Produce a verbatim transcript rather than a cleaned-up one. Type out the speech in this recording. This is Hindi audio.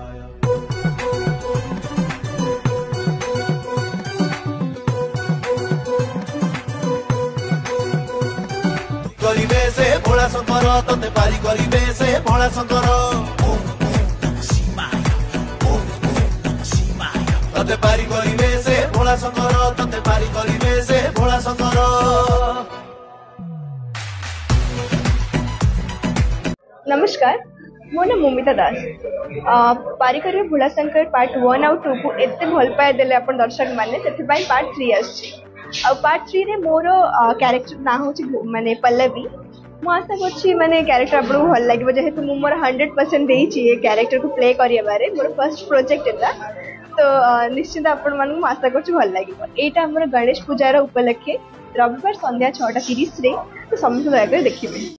करिबे से भोला शंकर तते पारी करिबे से भोला शंकर तते पारी करिबे से भोला शंकर तते पारी करिबे से भोला शंकर। नमस्कार, मो ना मुमिता दास। पारिकरिबे भोला शंकर पार्ट वन आउ टू को एते भल पाए देले अपन दर्शक माने सेति पाई पार्ट थ्री आछि। आ पार्ट थ्री रे मोर कैरेक्टर ना होछि माने पल्लवी। मु आशा करछि माने कैरेक्टर आपन भल लागबो जेहेतु मु मोर हंड्रेड परसेंट देई छी ए कैरेक्टर को प्ले करिया बारे मोर फर्स्ट प्रोजेक्ट एटा। तो निश्चित आपण मानू आशा करछि भल लागबो। एटा हमर गणेश पूजार उपलक्षे रविवार संध्या छह टा तीस रे तो समस्त दया कर देखिबे।